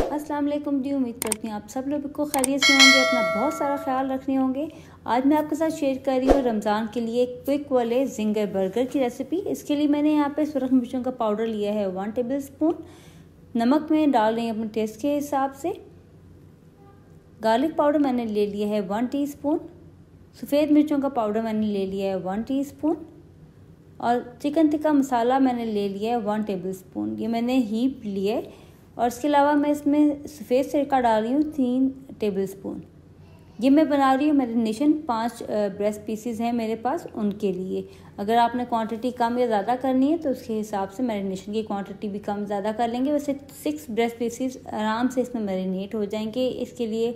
अस्सलाम वालेकुम जी। उम्मीद करती हूँ आप सब लोग को खैरियत से होंगे, अपना बहुत सारा ख्याल रखने होंगे। आज मैं आपके साथ शेयर कर रही हूँ रमज़ान के लिए क्विक वाले जिंगर बर्गर की रेसिपी। इसके लिए मैंने यहाँ पे सुरख मिर्चों का पाउडर लिया है 1 टेबल स्पून। नमक में डाल रही हूँ अपने टेस्ट के हिसाब से। गार्लिक पाउडर मैंने ले लिया है 1 टीस्पून। सफ़ेद मिर्चों का पाउडर मैंने ले लिया है 1 टीस्पून। और चिकन टिक्का मसाला मैंने ले लिया है 1 टेबल स्पून। ये मैंने हीप लिए और इसके अलावा मैं इसमें सफ़ेद सिरका डाल रही हूँ 3 टेबल स्पून। ये मैं बना रही हूँ मैरिनेशन 5 ब्रेस्ट पीसीज हैं मेरे पास, उनके लिए। अगर आपने क्वांटिटी कम या ज़्यादा करनी है तो उसके हिसाब से मैरिनेशन की क्वांटिटी भी कम ज़्यादा कर लेंगे। वैसे 6 ब्रेस्ट पीसीज आराम से इसमें मैरिनेट हो जाएंगे। इसके लिए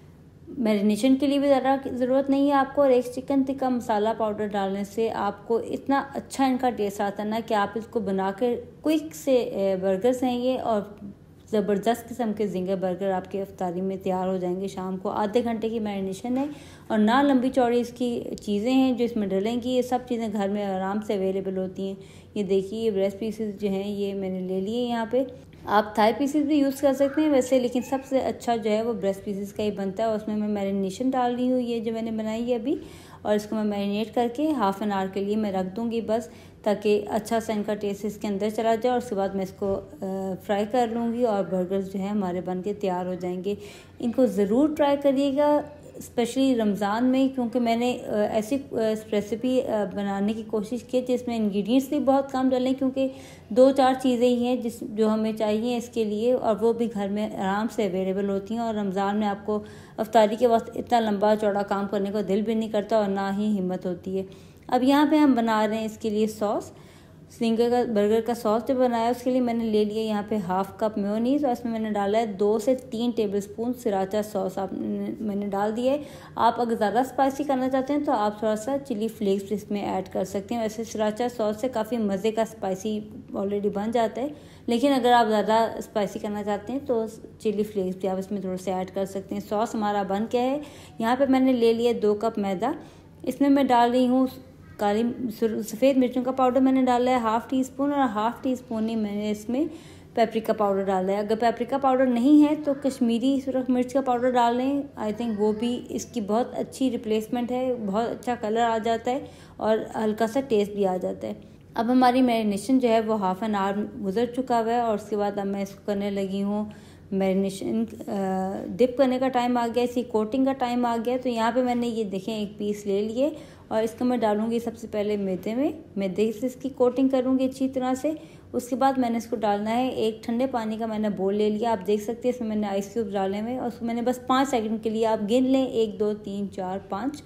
मैरिनेशन के लिए भी ज़्यादा ज़रूरत नहीं है आपको। और एक चिकन टिक्का मसाला पाउडर डालने से आपको इतना अच्छा इनका टेस्ट आता है ना कि आप इसको बना कर क्विक से बर्गर्स हैं ये, और ज़बरदस्त किस्म के जिंगर बर्गर आपके इफ्तारी में तैयार हो जाएंगे। शाम को आधे घंटे की मैरिनेशन है और ना लंबी चौड़ी इसकी चीज़ें हैं जो इसमें डलेंगी। ये सब चीज़ें घर में आराम से अवेलेबल होती हैं। ये देखिए, ये ब्रेस्ट पीसेस जो हैं ये मैंने ले लिए यहाँ पे। आप थाई पीसेस भी यूज़ कर सकते हैं वैसे, लेकिन सबसे अच्छा जो है वो ब्रेस्ट पीसेस का ही बनता है। और उसमें मैं मैरिनेशन डाल रही हूँ, ये जो मैंने बनाई है अभी, और इसको मैं मैरिनेट करके हाफ़ एन आवर के लिए मैं रख दूँगी बस, ताकि अच्छा सा इनका टेस्ट इसके अंदर चला जाए। और उसके बाद मैं इसको फ्राई कर लूँगी और बर्गर्स जो है हमारे बन के तैयार हो जाएंगे। इनको ज़रूर ट्राई करिएगा, स्पेशली रमज़ान में, क्योंकि मैंने ऐसी रेसिपी बनाने की कोशिश की जिसमें इंग्रेडिएंट्स भी बहुत कम डलें, क्योंकि 2-4 चीज़ें ही हैं जो हमें चाहिए इसके लिए, और वो भी घर में आराम से अवेलेबल होती हैं। और रमज़ान में आपको इफ्तारी के वक्त इतना लंबा चौड़ा काम करने का दिल भी नहीं करता और ना ही हिम्मत होती है। अब यहाँ पे हम बना रहे हैं इसके लिए सॉस। जिंगर का बर्गर का सॉस जो बनाया उसके लिए मैंने ले लिया यहाँ पे हाफ कप मेयोनीज़, और इसमें मैंने डाला है 2 से 3 टेबल स्पून सिराचा सॉस मैंने डाल दिया है। आप अगर ज़्यादा स्पाइसी करना चाहते हैं तो आप थोड़ा सा चिली फ्लेक्स इसमें ऐड कर सकते हैं। वैसे सिराचा सॉस से काफ़ी मज़े का स्पाइसी ऑलरेडी बन जाता है, लेकिन अगर आप ज़्यादा स्पाइसी करना चाहते हैं तो चिली फ्लेक्स भी आप इसमें थोड़ा सा ऐड कर सकते हैं। सॉस हमारा बन गया है। यहाँ पर मैंने ले लिया 2 कप मैदा। इसमें मैं डाल रही हूँ काली सफ़ेद मिर्चों का पाउडर मैंने डाला है 1/2 टीस्पून, और 1/2 टीस्पून ही मैंने इसमें पेपरिका पाउडर डाला है। अगर पेपरिका पाउडर नहीं है तो कश्मीरी सुरख मिर्च का पाउडर डाल लें। आई थिंक वो भी इसकी बहुत अच्छी रिप्लेसमेंट है। बहुत अच्छा कलर आ जाता है और हल्का सा टेस्ट भी आ जाता है। अब हमारी मैरिनेशन जो है वो हाफ़ एन आवर गुजर चुका हुआ है, और उसके बाद अब मैं इसको करने लगी हूँ मैरिनेशन। डिप करने का टाइम आ गया, इसकी कोटिंग का टाइम आ गया। तो यहाँ पे मैंने ये देखें 1 पीस ले लिए, और इसको मैं डालूंगी सबसे पहले मैदे से इसकी कोटिंग करूँगी अच्छी तरह से। उसके बाद मैंने इसको डालना है एक ठंडे पानी का मैंने बोल ले लिया। आप देख सकते हैं इसमें मैंने आइस क्यूब डाले हुए, और उसको मैंने बस 5 सेकंड के लिए, आप गिन लें 1 2 3 4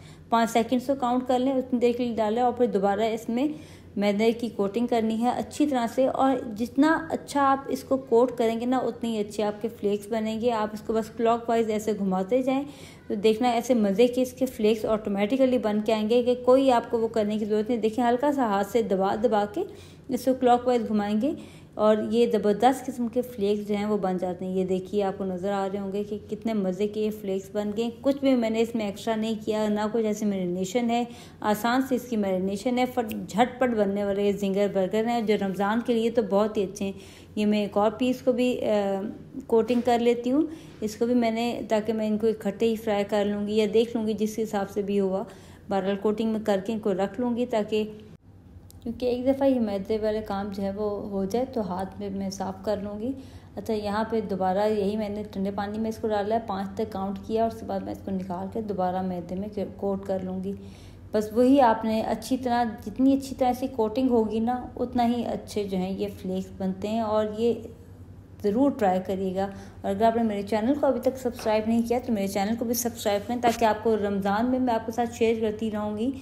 5 सेकंड से काउंट कर लें, उतनी देर के लिए डालें। और फिर दोबारा इसमें मैदे की कोटिंग करनी है अच्छी तरह से, और जितना अच्छा आप इसको कोट करेंगे ना उतनी अच्छे आपके फ्लेक्स बनेंगे। आप इसको बस क्लॉकवाइज ऐसे घुमाते जाएं तो देखना ऐसे मज़े के इसके फ्लेक्स ऑटोमेटिकली बन के आएंगे कि कोई आपको वो करने की ज़रूरत नहीं। देखिए, हल्का सा हाथ से दबा दबा के इसको क्लॉकवाइज घुमाएंगे और ये ज़बरदस्त किस्म के फ्लेक्स जो हैं वो बन जाते हैं। ये देखिए, आपको नज़र आ रहे होंगे कि कितने मज़े के फ्लेक्स बन गए। कुछ भी मैंने इसमें एक्स्ट्रा नहीं किया, ना कुछ ऐसी मैरिनेशन है। आसान से इसकी मैरिनेशन है, झटपट बनने वाले ये जिंगर बर्गर हैं जो रमज़ान के लिए तो बहुत ही अच्छे हैं। ये मैं एक और पीस को भी कोटिंग कर लेती हूँ। इसको भी मैंने, ताकि मैं इनको इकट्ठे ही फ्राई कर लूँगी या देख लूँगी जिस हिसाब से भी हुआ, बहरहाल कोटिंग में करके इनको रख लूँगी, ताकि क्योंकि एक दफ़ा ये मैदे वाले काम जो है वो हो जाए तो हाथ में मैं साफ़ कर लूँगी। अच्छा, यहाँ पे दोबारा यही मैंने ठंडे पानी में इसको डाला है, 5 तक काउंट किया, और उसके बाद मैं इसको निकाल के दोबारा मैदे में कोट कर लूँगी। बस वही आपने अच्छी तरह, जितनी अच्छी तरह से कोटिंग होगी ना उतना ही अच्छे जो हैं ये फ्लेक्स बनते हैं। और ये ज़रूर ट्राई करिएगा। और अगर आपने मेरे चैनल को अभी तक सब्सक्राइब नहीं किया तो मेरे चैनल को भी सब्सक्राइब करें, ताकि आपको रमज़ान में मैं आपके साथ शेयर करती रहूँगी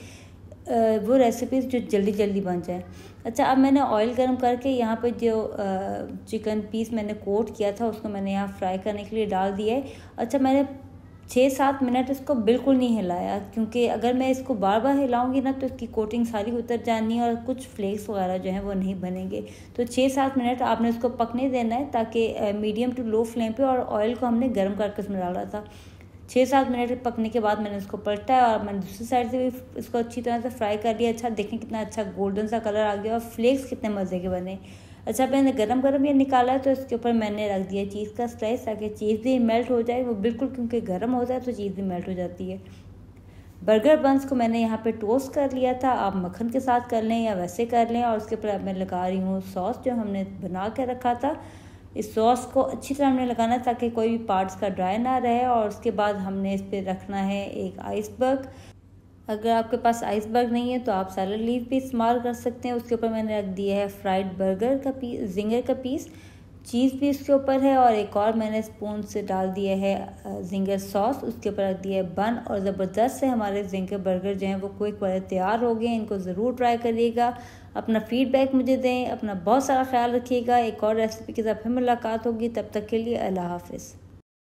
वो रेसिपीज़ जो जल्दी जल्दी बन जाए। अच्छा, अब मैंने ऑयल गर्म करके यहाँ पे जो चिकन पीस मैंने कोट किया था उसको मैंने यहाँ फ्राई करने के लिए डाल दिया है। अच्छा, मैंने 6-7 मिनट इसको बिल्कुल नहीं हिलाया, क्योंकि अगर मैं इसको बार बार हिलाऊंगी ना तो इसकी कोटिंग सारी उतर जानी है और कुछ फ्लेक्स वगैरह जो हैं वो नहीं बनेंगे। तो 6-7 मिनट आपने इसको पकने देना है, ताकि मीडियम टू लो फ्लेम पे, और ऑयल को हमने गर्म करके इसमें डाला था। 6-7 मिनट पकने के बाद मैंने इसको पलटा है, और मैंने दूसरी साइड से भी इसको अच्छी तरह से फ्राई कर लिया। अच्छा, देखें कितना अच्छा गोल्डन सा कलर आ गया और फ्लेक्स कितने मज़े के बने। अच्छा, मैंने गरम गरम ये निकाला है तो इसके ऊपर मैंने रख दिया चीज़ का स्लाइस ताकि चीज़ भी मेल्ट हो जाए। वो बिल्कुल, क्योंकि गर्म होता है तो चीज़ भी मेल्ट हो जाती है। बर्गर बंस को मैंने यहाँ पे टोस्ट कर लिया था। आप मक्खन के साथ कर लें या वैसे कर लें। और उसके ऊपर अब मैं लगा रही हूँ सॉस जो हमने बना के रखा था। इस सॉस को अच्छी तरह हमने लगाना है ताकि कोई भी पार्ट्स का ड्राई ना रहे। और उसके बाद हमने इस पर रखना है एक आइसबर्ग। अगर आपके पास आइसबर्ग नहीं है तो आप सैलड लीफ भी इस्तेमाल कर सकते हैं। उसके ऊपर मैंने रख दिया है फ्राइड बर्गर का पीस, जिंगर का पीस, चीज़ भी इसके ऊपर है। और एक और मैंने स्पून से डाल दिया है जिंगर सॉस। उसके ऊपर रख दिया है बन। और ज़बरदस्त से हमारे जिंगर बर्गर जो हैं वो क्विक वाले तैयार हो गए। इनको ज़रूर ट्राई करिएगा, अपना फीडबैक मुझे दें, अपना बहुत सारा ख्याल रखिएगा। एक और रेसिपी के साथ फिर मुलाकात होगी, तब तक के लिए अल्लाह हाफिज़।